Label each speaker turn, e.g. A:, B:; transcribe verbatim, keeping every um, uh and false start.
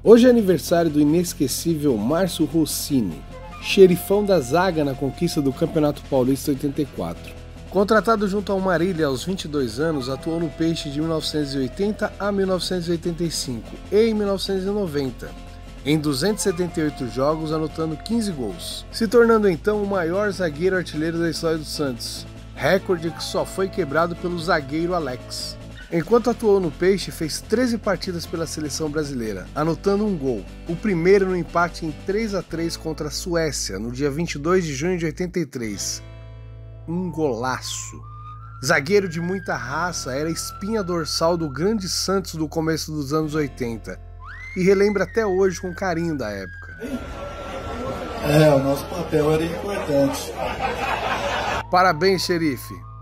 A: Hoje é aniversário do inesquecível Márcio Rossini, xerifão da zaga na conquista do Campeonato Paulista oitenta e quatro. Contratado junto ao Marília aos vinte e dois anos, atuou no Peixe de mil novecentos e oitenta a mil novecentos e oitenta e cinco e em mil novecentos e noventa, em duzentos e setenta e oito jogos, anotando quinze gols, se tornando então o maior zagueiro artilheiro da história do Santos, recorde que só foi quebrado pelo zagueiro Alex. Enquanto atuou no Peixe, fez treze partidas pela seleção brasileira, anotando um gol, o primeiro no empate em três a três contra a Suécia, no dia vinte e dois de junho de oitenta e três. Um golaço! Zagueiro de muita raça, era a espinha dorsal do grande Santos do começo dos anos oitenta, e relembra até hoje com carinho da época.
B: É, o nosso papel era importante.
A: Parabéns, xerife!